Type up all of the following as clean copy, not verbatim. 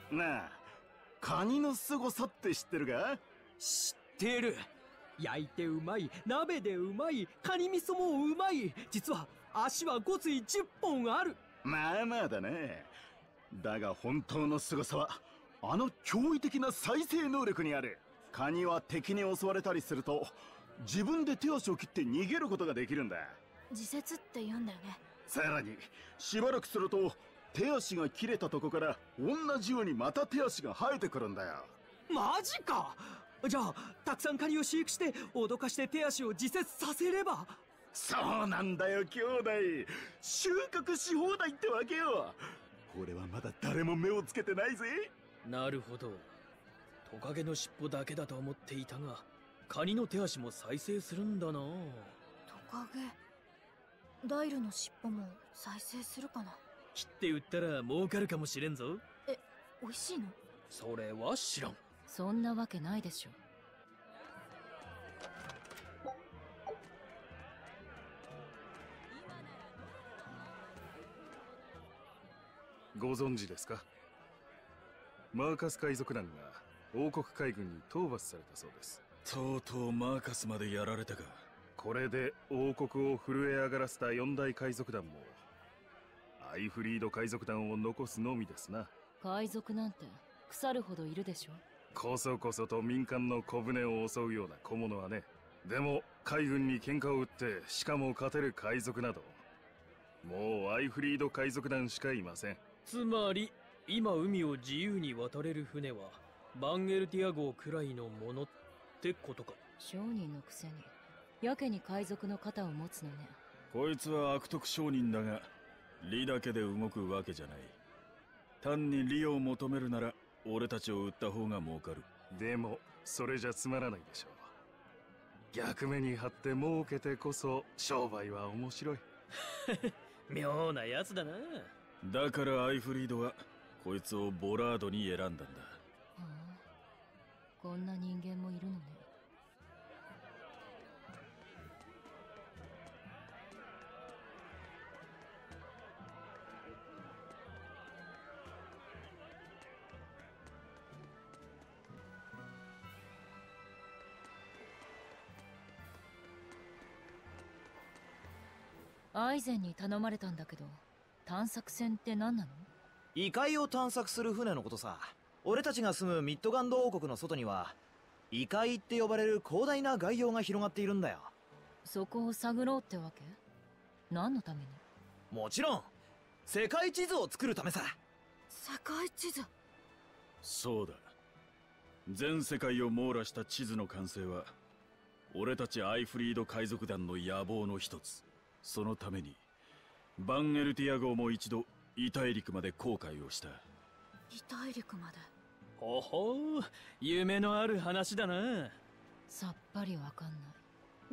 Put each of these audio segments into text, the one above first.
なあ、カニの凄さって知ってるか？ 知ってる。焼いてうまい、鍋でうまい、カニ味噌もうまい。実は足は5対10本ある。 まあまあだね。だが本当の凄さはあの驚異的な再生能力にある。カニは敵に襲われたりすると自分で手足を切って逃げることができるんだ。 自節って言うんだよね。 さらにしばらくすると手足が切れたとこから同じようにまた手足が生えてくるんだよ。 マジか。じゃあたくさんカニを飼育して脅かして手足を自節させれば。 そうなんだよ兄弟、収穫し放題ってわけよ。これはまだ誰も目をつけてないぜ。 なるほど。トカゲの尻尾だけだと思っていたが、カニの手足も再生するんだな。 トカゲ、ダイルの尻尾も再生するかな。 切って売ったら儲かるかもしれんぞ。 美味しいの？ それは知らん。 そんなわけないでしょ。 ご存知ですか？マーカス海賊団が王国海軍に討伐されたそうです。 とうとうマーカスまでやられたか。 これで王国を震え上がらせた四大海賊団もアイフリード海賊団を残すのみですな。 海賊なんて腐るほどいるでしょ。 こそこそと民間の小舟を襲うような小物はね。でも海軍に喧嘩を売ってしかも勝てる海賊などもうアイフリード海賊団しかいません。 つまり今海を自由に渡れる船はバンゲルティア号くらいのものってことか。 商人のくせにやけに海賊の肩を持つのね。 こいつは悪徳商人だが利だけで動くわけじゃない。単に利を求めるなら俺たちを売った方が儲かる。 でもそれじゃつまらないでしょう。逆目に張って儲けてこそ商売は面白い。 妙なやつだな。 だからアイフリードはこいつをボラードに選んだんだ。 はあ、こんな人間もいるのね。アイゼンに頼まれたんだけど、探索船って何なの？ 異界を探索する船のことさ。俺たちが住むミッドガンド王国の外には異界って呼ばれる広大な外洋が広がっているんだよ。 そこを探ろうってわけ？何のために？ もちろん世界地図を作るためさ。 世界地図？ そうだ。全世界を網羅した地図の完成は俺たちアイフリード海賊団の野望の一つ。そのためにバンエルティア号も一度異大陸まで航海をした。 異大陸まで？ ほほう、夢のある話だな。 さっぱりわかんない。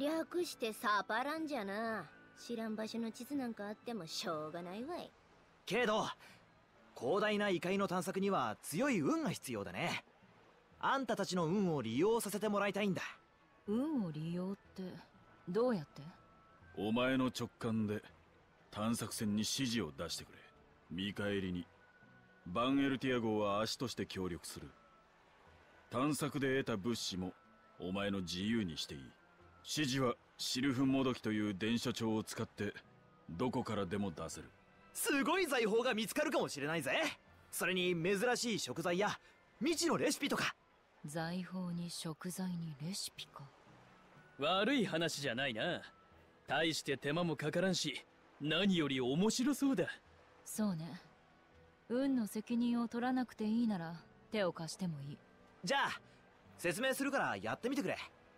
略してサパランじゃな。知らん場所の地図なんかあってもしょうがないわい。 けど広大な異界の探索には強い運が必要だね。あんたたちの運を利用させてもらいたいんだ。 運を利用ってどうやって？ お前の直感で探索船に指示を出してくれ。見返りにバンエルティア号は足として協力する。探索で得た物資もお前の自由にしていい。指示はシルフもどきという伝書帳を使ってどこからでも出せる。 すごい財宝が見つかるかもしれないぜ。それに珍しい食材や未知のレシピとか。 財宝に食材にレシピか。 悪い話じゃないな。大して手間もかからんし、何より面白そうだ。 そうね。運の責任を取らなくていいなら手を貸してもいい。 じゃあ説明するからやってみてくれ。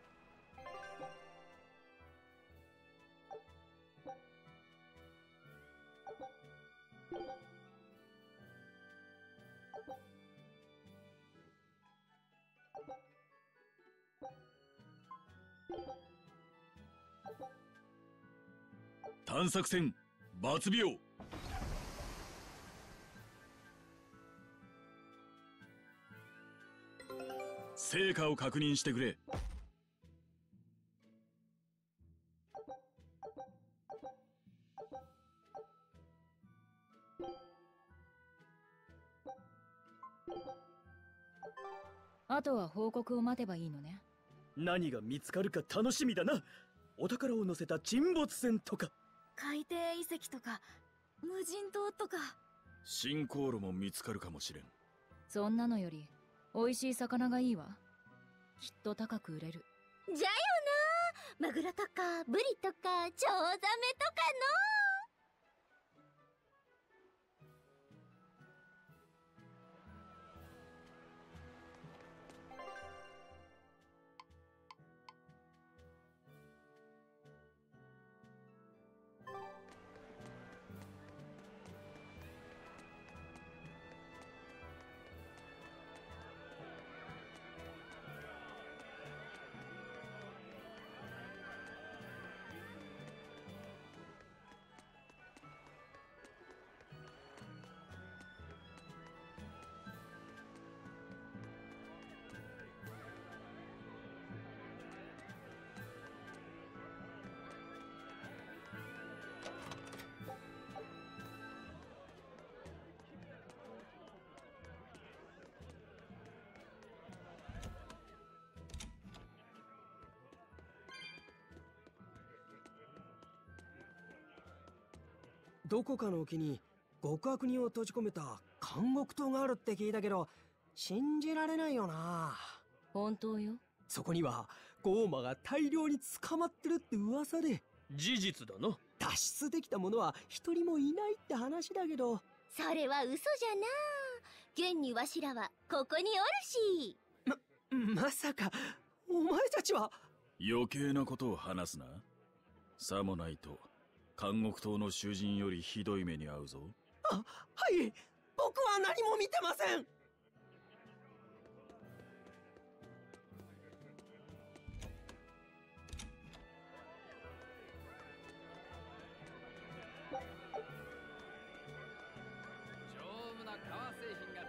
探索船バツビオ。成果を確認してくれ。 あとは報告を待てばいいのね。 何が見つかるか楽しみだな。お宝を乗せた沈没船とか海底遺跡とか無人島とか。 新航路も見つかるかもしれん。 そんなのより美味しい魚がいいわ。きっと高く売れる。 じゃよな。マグロとかブリとかチョウザメとかどこかの沖に極悪人を閉じ込めた監獄島があるって聞いたけど、信じられないよな。 本当よ。 そこにはゴーマが大量に捕まってるって噂で。事実だな。脱出できた者は一人もいないって話だけど。 それは嘘じゃな。現にわしらはここにおるし。 まさかお前たちは。 余計なことを話すな。さもないと監獄島の囚人よりひどい目に遭うぞ。 はい、僕は何も見てません。 丈夫な革製品が。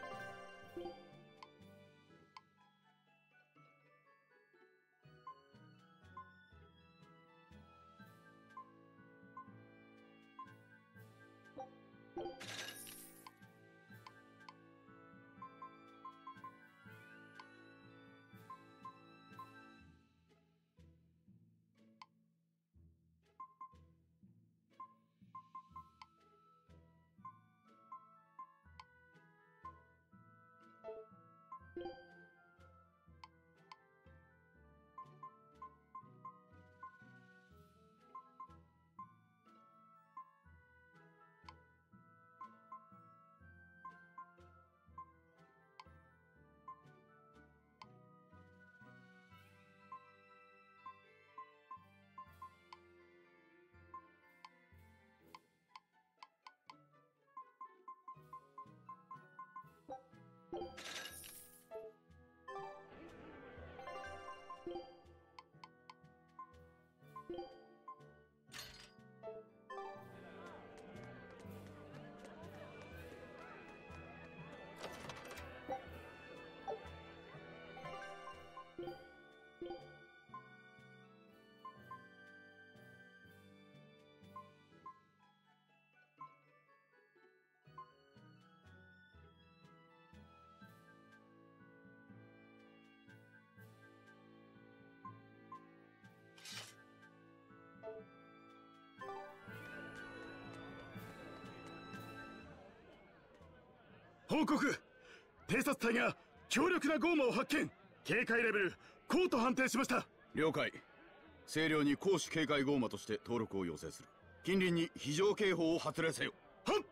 報告。偵察隊が強力なゴーマを発見。警戒レベル高と判定しました。 了解。清涼に攻守警戒ゴーマとして登録を要請する。近隣に非常警報を発令せよ。 はっ。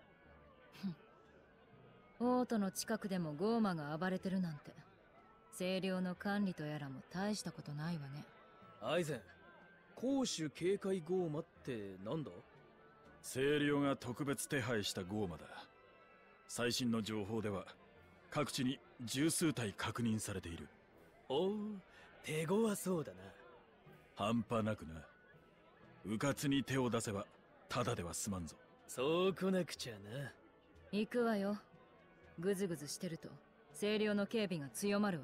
オートの近くでもゴーマが暴れてるなんて、清涼の管理とやらも大したことないわね。 アイゼン、攻守警戒ゴーマってなんだ？ 清涼が特別手配したゴーマだ。最新の情報では各地に十数体確認されている。 おお、手強そうだな。 半端なくな。迂闊に手を出せばただでは済まんぞ。 そう来なくちゃな。 行くわよ。グズグズしてると清涼の警備が強まる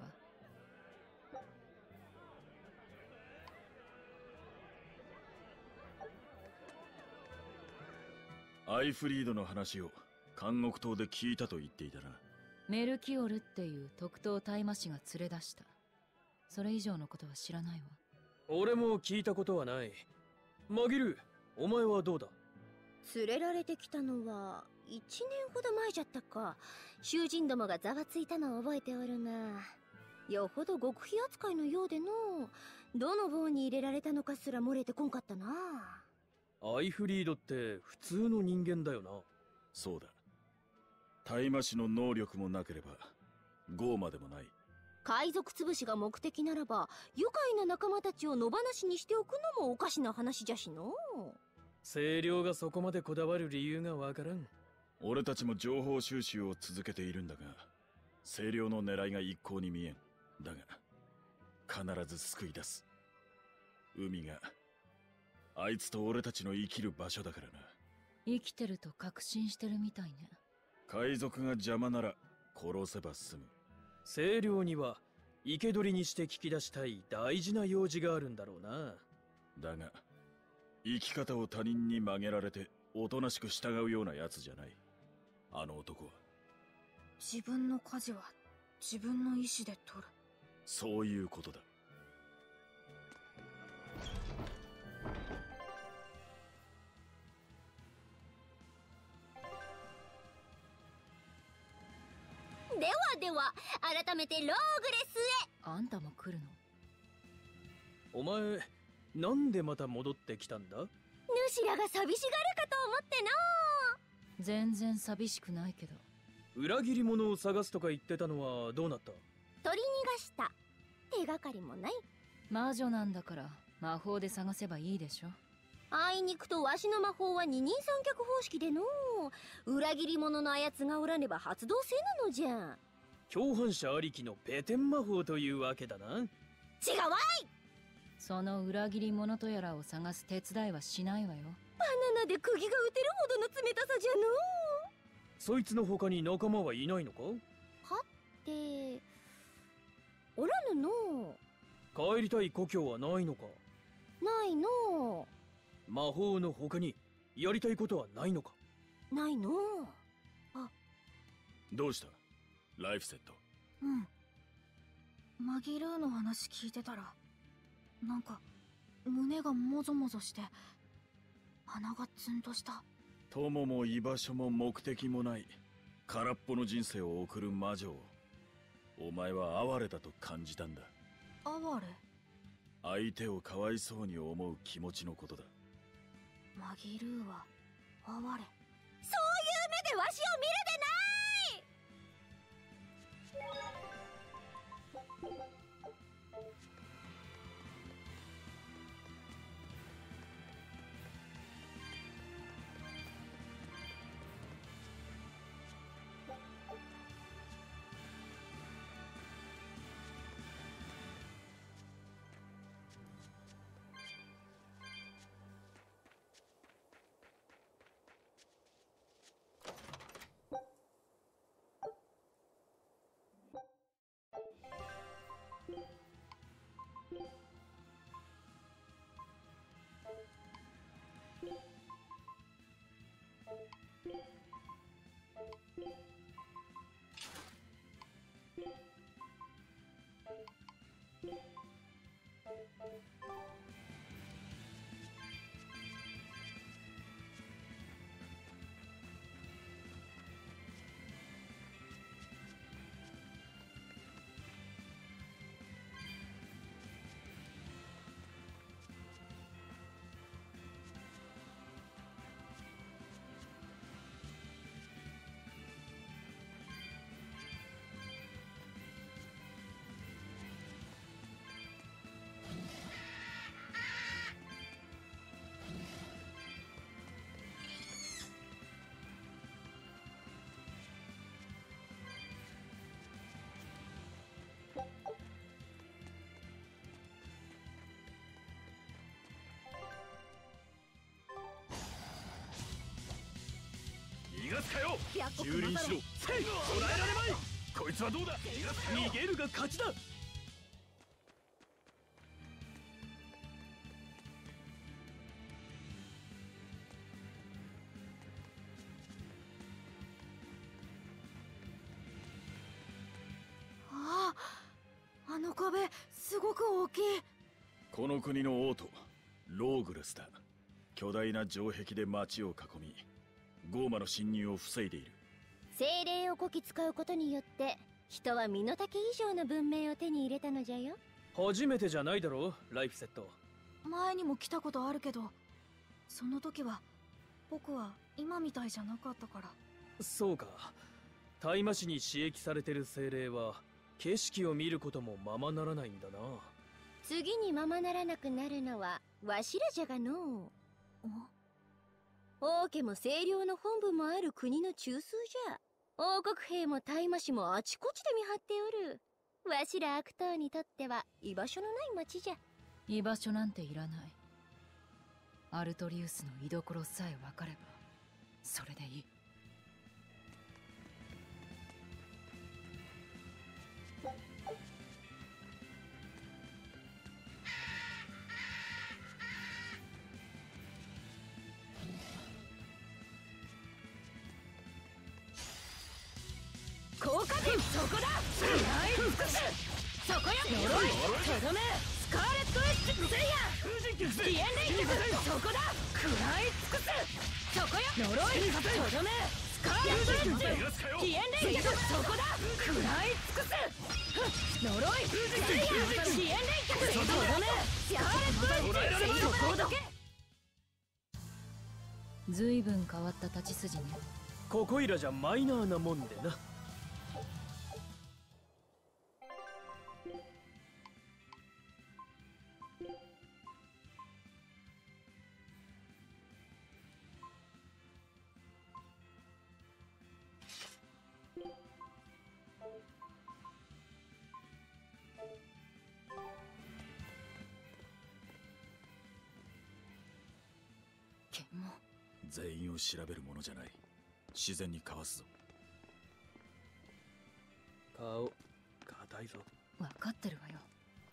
わ。アイフリードの話を監獄島で聞いたと言っていたな。 メルキオルっていう特等大魔師が連れ出した。それ以上のことは知らないわ。 俺も聞いたことはない。マギル、お前はどうだ？ 連れられてきたのは1年ほど前じゃったか。囚人どもがざわついたのを覚えておるが、よほど極秘扱いのようでの、どの棒に入れられたのかすら漏れてこんかったな。 アイフリードって普通の人間だよな。 そうだ。大魔師の能力もなければゴーマでもない。 海賊潰しが目的ならば、愉快な仲間たちを野放しにしておくのもおかしな話じゃしの。 清涼がそこまでこだわる理由がわからん。 俺たちも情報収集を続けているんだが、清涼の狙いが一向に見えん。だが必ず救い出す。海があいつと俺たちの生きる場所だからな。 生きてると確信してるみたいね。 海賊が邪魔なら殺せば済む。 清涼には生け捕りにして聞き出したい大事な用事があるんだろうな。 だが生き方を他人に曲げられておとなしく従うようなやつじゃない。あの男は。 自分の舵は自分の意志で取る。 そういうことだ。 ではでは、改めてローグレスへ。 あんたも来るの？ お前、なんでまた戻ってきたんだ？ ヌシラが寂しがるかと思っての。 全然寂しくないけど。 裏切り者を探すとか言ってたのはどうなった？ 取り逃がした。手がかりもない。 魔女なんだから魔法で探せばいいでしょ。 あいにくとわしの魔法は二人三脚方式での。裏切り者のあやつがおらねば発動せぬのじゃ。 共犯者ありきのペテン魔法というわけだな。 違うわい。 その裏切り者とやらを探す手伝いはしないわよ。 バナナで釘が打てるほどの冷たさじゃの。 そいつの他に仲間はいないのか？ はっておらぬの。 帰りたい故郷はないのか？ ないの。 魔法の他にやりたいことはないのか？ ないの。 どうしたライフセット？ マギルーの話聞いてたら、なんか胸がもぞもぞして鼻がツンとした。 友も居場所も目的もない空っぽの人生を送る魔女をお前は哀れだと感じたんだ。 哀れ？ 相手をかわいそうに思う気持ちのことだ。 マギルーは哀れ。 そういう目でわしを見るでない。 逃がすかよ。蹂躙しろ。捕らえられまい。こいつはどうだ。 逃げるが勝ちだ。 あの壁すごく大きい。 この国の王都ローグレスだ。巨大な城壁で町を囲み、ゴーマの侵入を防いでいる。 精霊をこき使うことによって人は身の丈以上の文明を手に入れたのじゃよ。 初めてじゃないだろライフセット。 前にも来たことあるけど、その時は僕は今みたいじゃなかったから。 そうか。大麻市に刺激されてる精霊は景色を見ることもままならないんだな。 次にままならなくなるのはわしらじゃがのう。王家も清涼の本部もある国の中枢じゃ。王国兵も大麻市もあちこちで見張っておる。わしら悪党にとっては居場所のない町じゃ。 居場所なんていらない。アルトリウスの居所さえ分かればそれでいい。 効果点そこだ。食らい尽くす。そこよ。呪いとどめスカーレットエッジセイヤー。ディエンレイキそこだ。食らい尽くす。そこよ。呪いとどめスカーレットエッジディエンレイキそこだ。食らい尽くす。呪いセイヤー。ディエンレイキとどめスカーレットエッジそこだけ。 ずいぶん変わった立ち筋ね。 ここいらじゃマイナーなもんでな。 全員を調べるものじゃない。自然にかわすぞ。 顔硬いぞ。 分かってるわよ。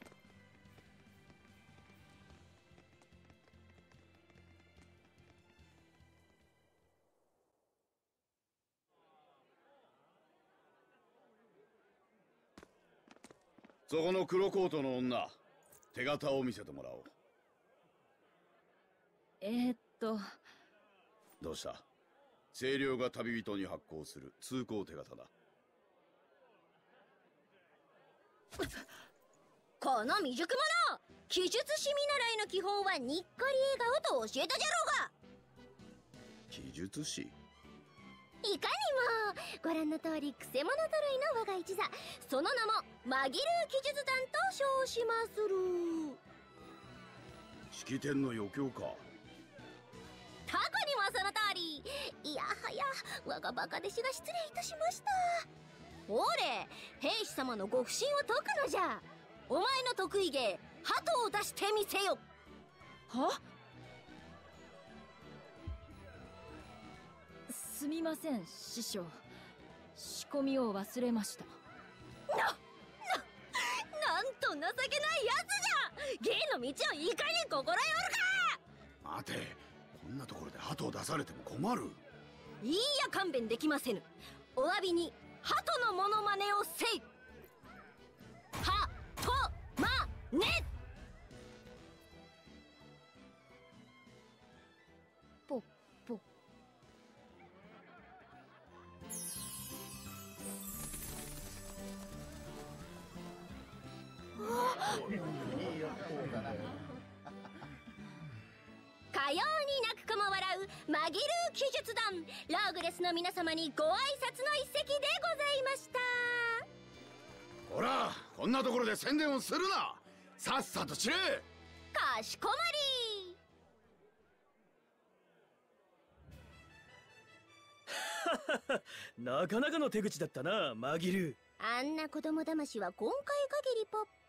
そこの黒コートの女、手形を見せてもらおう。どうした？清涼が旅人に発行する通行手形だ。 この未熟者、記述師見習いの基本はにっこり笑顔と教えたじゃろうが。 記述師？ いかにもご覧の通りくせ者揃いの我が一座、その名も紛る記述団と称しまする。 式典の余興か。 タコにもその通り。いやはや我がバカ弟子が失礼いたしました。ほれ、兵士様のご不審を解くのじゃ。お前の得意芸鳩を出してみせよ。 は？すみません師匠、仕込みを忘れました。 なんと情けないやつじゃ。芸の道をいかに心得おるか。 待て、こんなところで鳩を出されても困る。 いいや勘弁できませぬ。お詫びに鳩のモノマネをせい。はとまね。 ぽぽかように泣く子も笑う紛る記述団、ローグレスの皆様にご挨拶の一席でございました。 ほら、こんなところで宣伝をするな。さっさと散れ。 かしこまり。なかなかの手口だったな、マギル。 あんな子供騙しは今回限りポッポ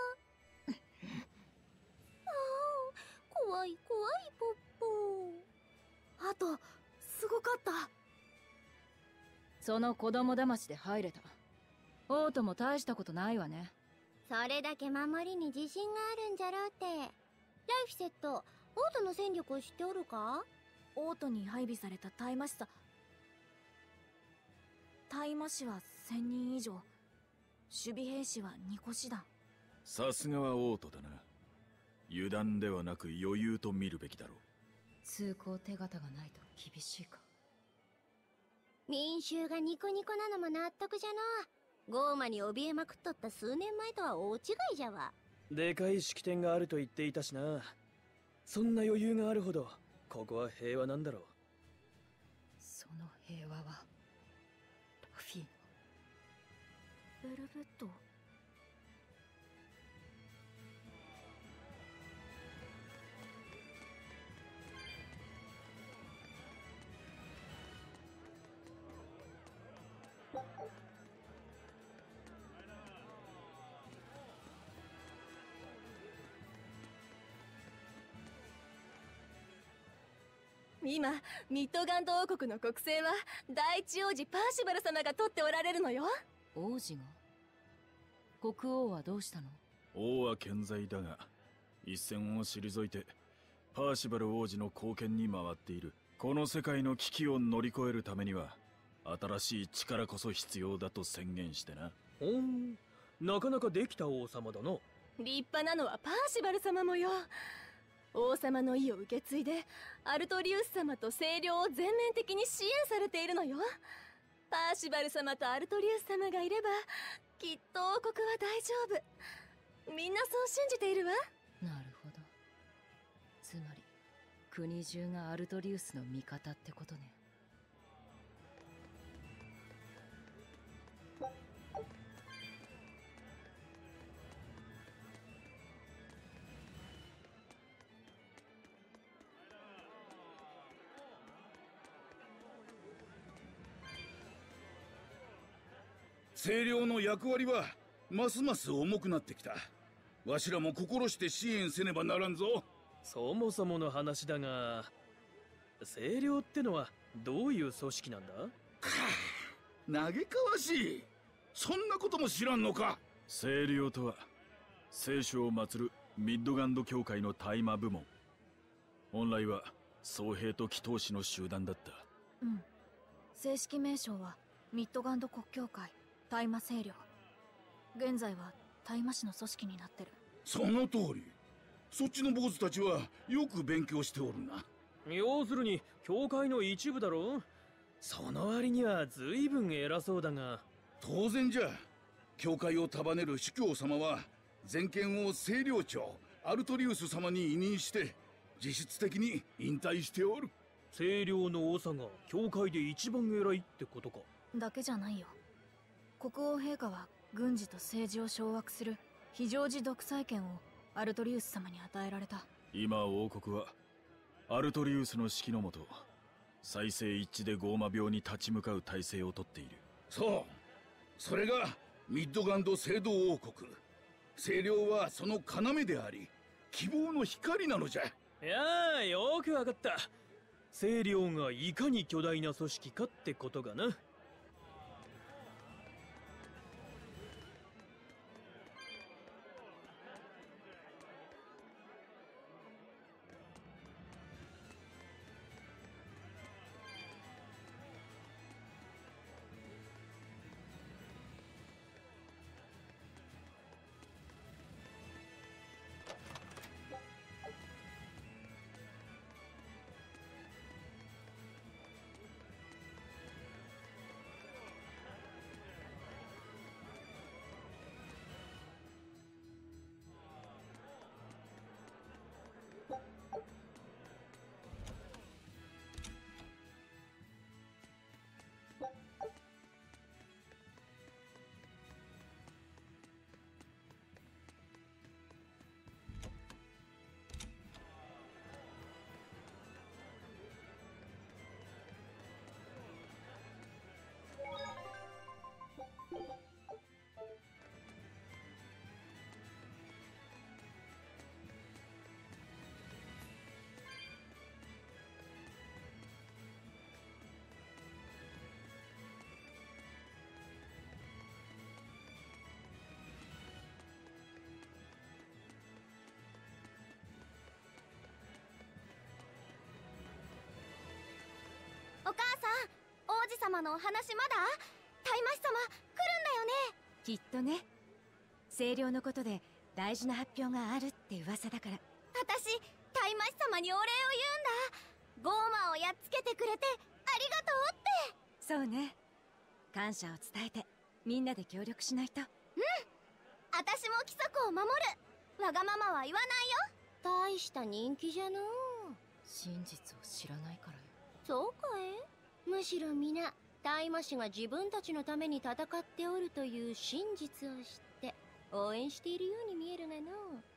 怖い怖いポッポ。 あとすごかった。 その子供騙しで入れた。王都も大したことないわね。 それだけ守りに自信があるんじゃろうって。ライフセット、王都の戦力を知っておるか？ 王都に配備された大麻師さ。大麻師は1000人以上、守備兵士は2個師団。 さすがは王都だな。油断ではなく余裕と見るべきだろう。 通行手形がないと厳しいか。 民衆がニコニコなのも納得じゃの。ゴーマに怯えまくっとった数年前とは大違いじゃわ。 でかい式典があると言っていたしな。そんな余裕があるほどここは平和なんだろう。 その平和はラフィーベルベット。 今ミッドガンド王国の国政は第一王子パーシバル様が取っておられるのよ。 王子が？国王はどうしたの？ 王は健在だが一線を退いてパーシバル王子の貢献に回っている。この世界の危機を乗り越えるためには新しい力こそ必要だと宣言してな。 なかなかできた王様だな。 立派なのはパーシバル様もよ。王様の意を受け継いでアルトリウス様と清涼を全面的に支援されているのよ。パーシバル様とアルトリウス様がいればきっと王国は大丈夫。みんなそう信じているわ。 なるほど。つまり国中がアルトリウスの味方ってことね。 清涼の役割はますます重くなってきた。わしらも心して支援せねばならんぞ。 そもそもの話だが、清涼ってのはどういう組織なんだ？ 嘆かわしい。そんなことも知らんのか。 清涼とは聖書を祀るミッドガンド教会の大麻部門。本来は僧兵と祈祷師の集団だった。 正式名称はミッドガンド国教会大麻清涼。現在は大麻市の組織になってる。 その通り。そっちの坊主たちはよく勉強しておるな。 要するに教会の一部だろ。その割には随分偉そうだが。 当然じゃ。教会を束ねる司教様は全権を清涼長アルトリウス様に委任して実質的に引退しておる。 清涼の長が教会で一番偉いってことか。 だけじゃないよ。国王陛下は軍事と政治を掌握する非常時独裁権をアルトリウス様に与えられた。 今王国はアルトリウスの指揮のもと再生一致でゴーマ病に立ち向かう体制をとっている。 そう。それがミッドガンド聖堂王国。清涼はその要であり希望の光なのじゃ。 いやー、よくわかった。清涼がいかに巨大な組織かってことがな。 お母さん、王子様のお話まだ？大麻師様来るんだよね？ きっとね。清涼のことで大事な発表があるって噂だから。 私、タイマシ様にお礼を言うんだ。ゴーマをやっつけてくれてありがとうって。 そうね、感謝を伝えてみんなで協力しないと。 うん、私も規則を守る。わがままは言わないよ。大した人気じゃのう。 真実を知らないからよ。 そうかい。むしろ皆タイマシが自分たちのために戦っておるという真実を知って応援しているように見えるがのう。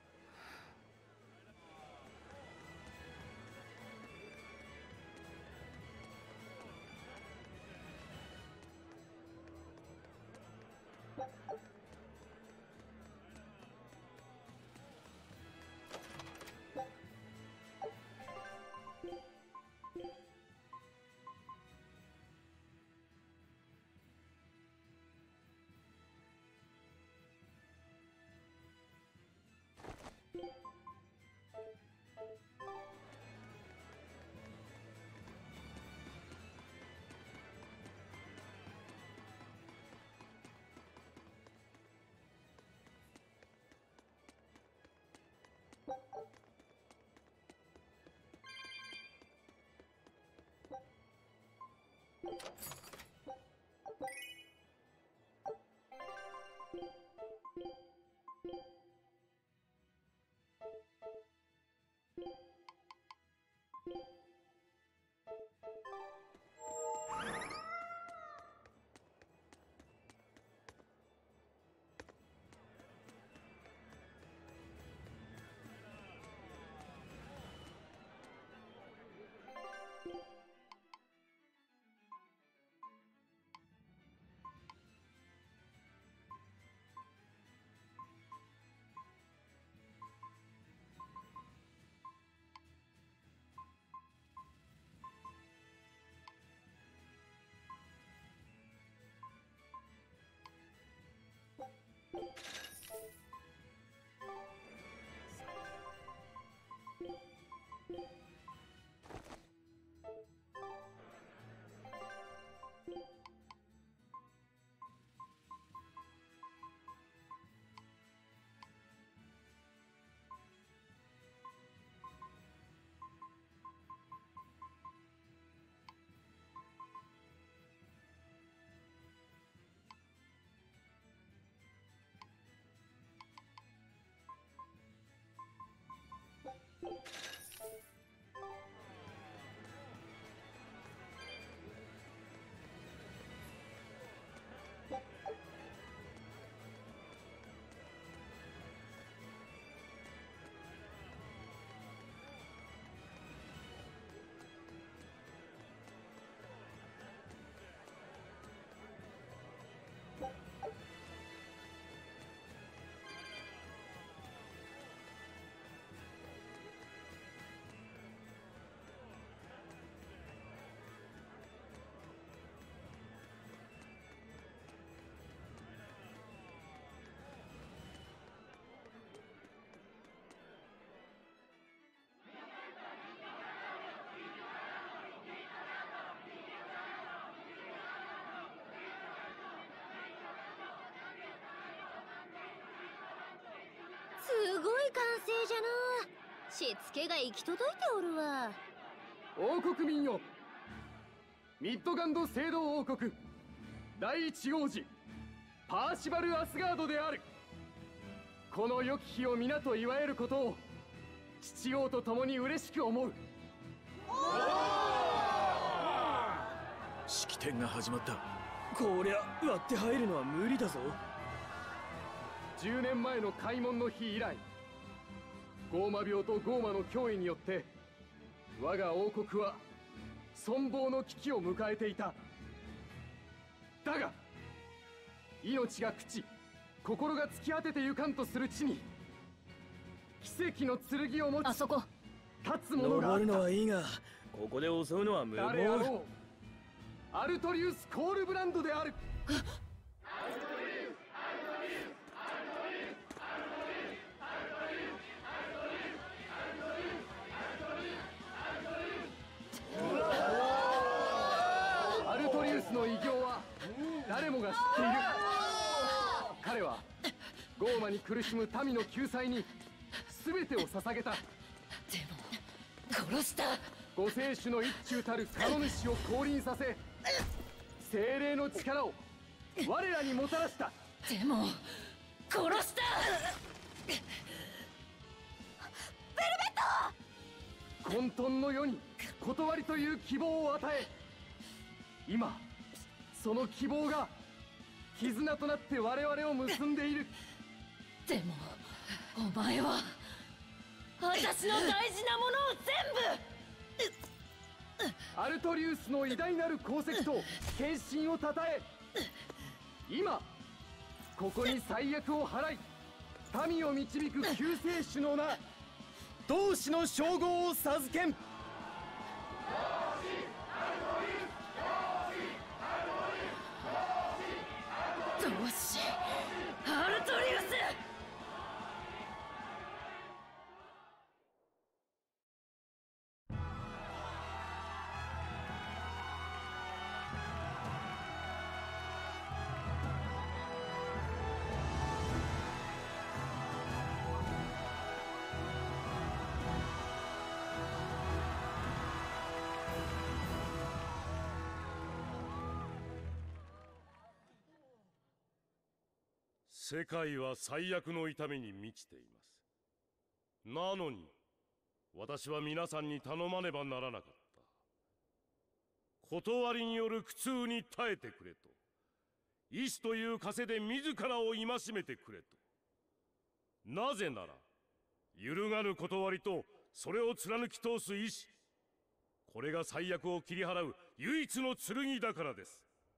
すごい歓声じゃのう。しつけが行き届いておるわ。 王国民よ、ミッドガンド聖堂王国第一王子パーシバル・アスガードである。この良き日を皆と祝えることを父王と共に嬉しく思う。 式典が始まった。 こりゃ割って入るのは無理だぞ。10年前の開門の日以来、ゴーマ病とゴーマの脅威によって我が王国は存亡の危機を迎えていた。だが命が朽ち心が突き果ててゆかんとする地に奇跡の剣を持ち、 あそこ立つ者があった。 登るのはいいが、ここで襲うのは無謀。 誰あろう、アルトリウス・コールブランドである。アルトリウスの偉業は誰もが知っている。彼はゴーマに苦しむ民の救済に全てを捧げた。 でも殺した。 ご聖主の一中たる神主を降臨させ、精霊の力を我らにもたらした。 でも殺した。 混沌の世に断りという希望を与え、今その希望が絆となって我々を結んでいる。 でもお前は私の大事なものを全部。 アルトリウスの偉大なる功績と献身をたたえ、今ここに災厄を払い民を導く救世主の名、同志の称号を授けん。 同志アルトリウス。 世界は最悪の痛みに満ちています。なのに私は皆さんに頼まねばならなかった。断りによる苦痛に耐えてくれと、意志という枷で自らを戒めてくれと。なぜなら揺るがぬ断りとそれを貫き通す意志、これが最悪を切り払う唯一の剣だからです。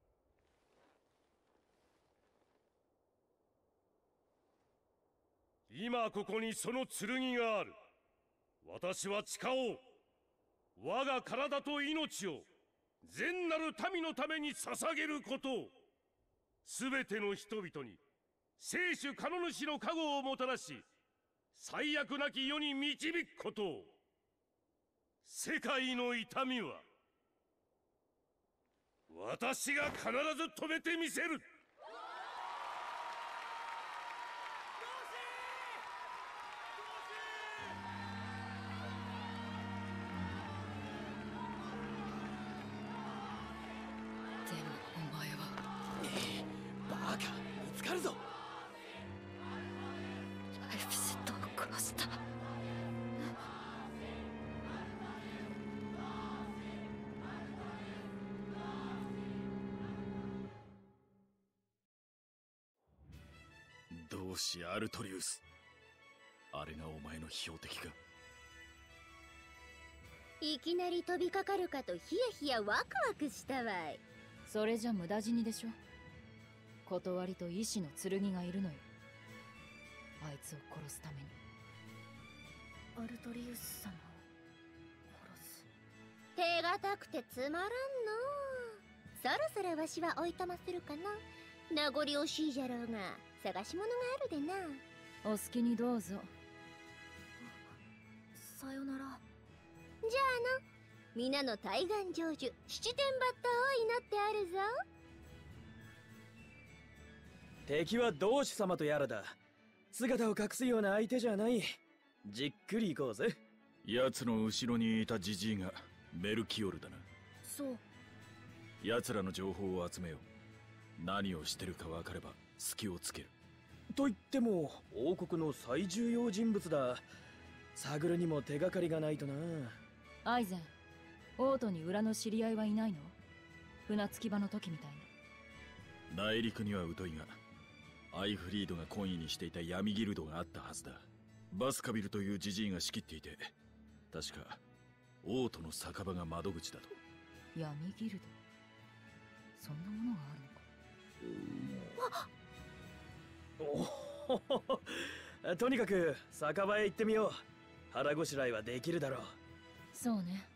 今ここにその剣がある。私は誓おう。我が体と命を善なる民のために捧げることを。すべての人々に聖主神主の加護をもたらし、最悪なき世に導くことを。世界の痛みは私が必ず止めてみせる。 同志アルトリウス、あれがお前の標的か。 いきなり飛びかかるかとヒヤヒヤワクワクしたわい。 それじゃ無駄死にでしょ。断りと意志の剣がいるのよ、あいつを殺すために。 アルトリウス様を殺す。 手堅くてつまらんの。そろそろわしはおいとまするかな。名残惜しいじゃろうが探し物があるでな。 お好きにどうぞ。 さよなら。 じゃあな、皆の大願成就、七天抜刀を祈ってあるぞ。 敵は同志様とやらだ。姿を隠すような相手じゃない。じっくり行こうぜ。 奴の後ろにいたジジイがメルキオルだな。 そう。 奴らの情報を集めよう。何をしてるか分かれば隙をつける。 と言っても王国の最重要人物だ。探るにも手がかりがないとな。 アイゼン、王都に裏の知り合いはいないの？船着き場の時みたいに。 内陸には疎いが、アイフリードが懇意にしていた闇ギルドがあったはずだ。バスカビルというジジイが仕切っていて、確か王都の酒場が窓口だと。 闇ギルド、そんなものがあるのか。 とにかく酒場へ行ってみよう。腹ごしらえはできるだろう。 そうね。